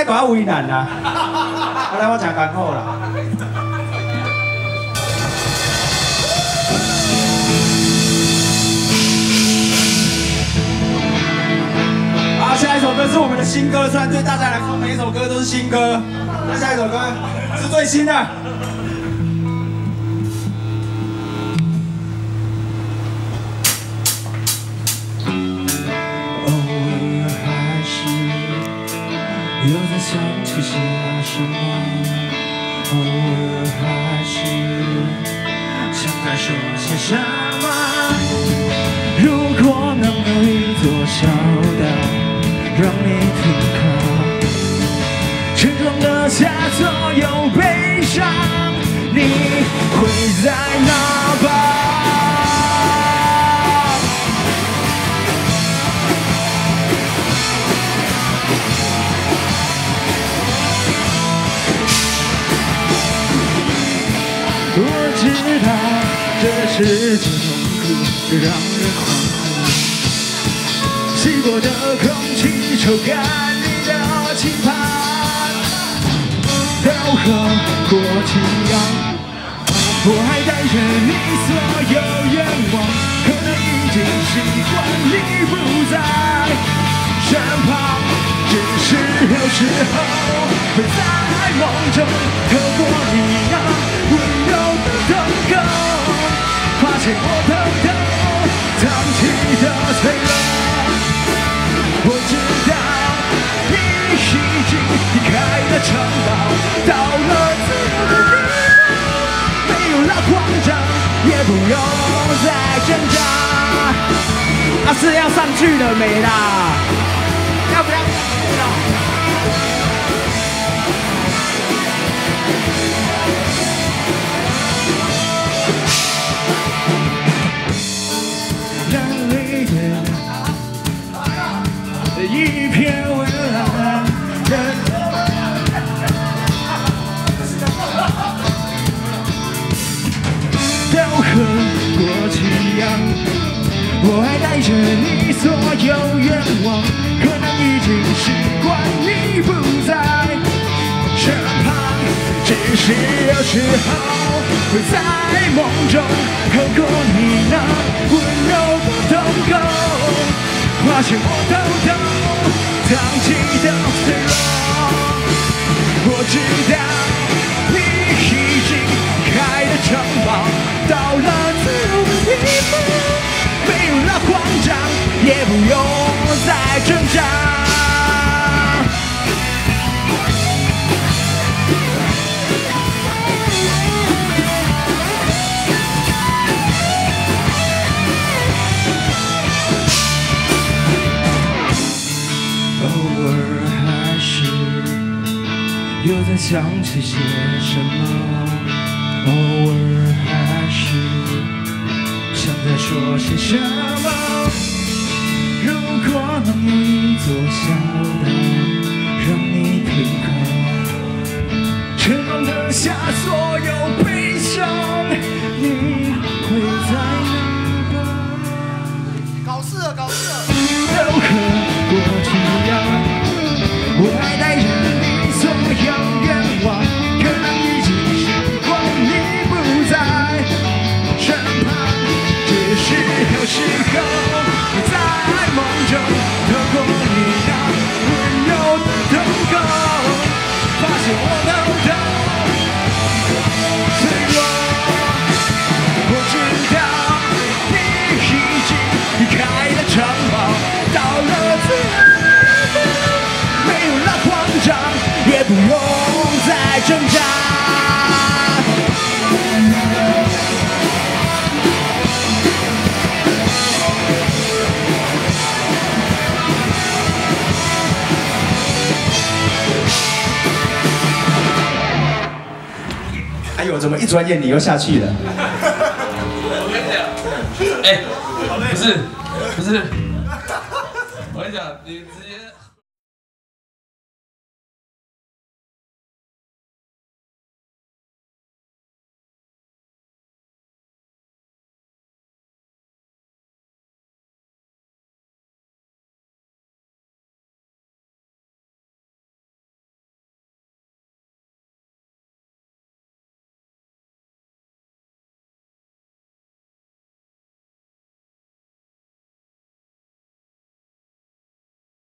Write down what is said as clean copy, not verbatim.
在搞我为难啦。后来我真艰苦啦。好，下一首歌是我们的新歌，虽然对大家来说每一首歌都是新歌，那下一首歌是最新的。 又在想起些什么，偶尔还是想再说些什么。如果能有一座小岛，让你停靠，沉重的下所有悲伤，你会在哪吧？ 我知道这世界痛苦让人恍惚，稀薄的空气抽干你的期盼，都和过去一样，我还带着你所有愿望，可能已经习惯你不在身旁，只是有时候会在梦中透过你那温柔的瞳孔，发现我偷偷藏起的脆弱。我知道你已经离开了城堡，到了自由的地方，没有了慌张，也不用再挣扎。 啊，是要上去了没啦？要不要？ 蓝绿的一片蔚蓝，都和过去一样，我还带着你所有愿望，可能已经习惯你不在身旁，只是有时候会在梦中透过你那温柔的瞳孔，发现我偷偷藏起的脆弱。我知道你已经离开了城堡，到了自由的地方，没有了慌张，也不用再挣扎。 又在想起些什么，偶尔还是想再说些什么。如果能有一座小岛，让你停靠，沉重的下所有悲伤，你会在哪吧？ 搞事了，搞事了！ 都和过去一样，我还带着你。 所有愿望，可能已经习惯你不在身旁，只是有时候会在梦中透过你那温柔的瞳孔，发现我偷偷脆弱。我知道你已经离开了城堡，到了自由的地方，没有了慌张。 也不用再挣扎。 哎呦，怎么一转眼你又下去了？ 我跟你讲，哎，不是，我跟你讲，你直接。